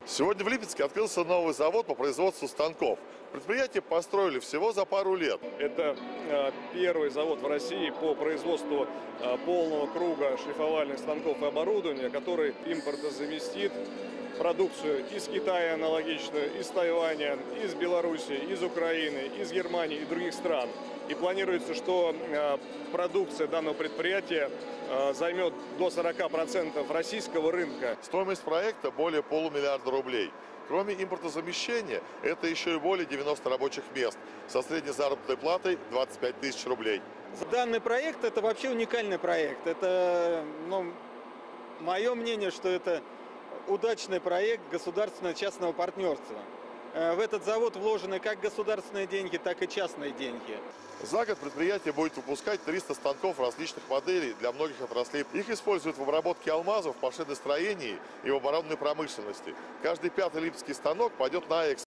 Сегодня в Липецке открылся новый завод по производству станков. Предприятие построили всего за пару лет. Это первый завод в России по производству полного круга шлифовальных станков и оборудования, который импортозаместит продукцию из Китая аналогичную, из Тайваня, из Беларуси, из Украины, из Германии и других стран. И планируется, что продукция данного предприятия займет до 40% российского рынка. Стоимость проекта более полумиллиарда рублей. Кроме импортозамещения, это еще и более 90 рабочих мест со средней заработной платой 25 тысяч рублей. Данный проект – это вообще уникальный проект. Это, мое мнение, что это удачный проект государственно-частного партнерства. В этот завод вложены как государственные деньги, так и частные деньги. За год предприятие будет выпускать 300 станков различных моделей для многих отраслей. Их используют в обработке алмазов, в машиностроении и в оборонной промышленности. Каждый пятый липецкий станок пойдет на экспорт.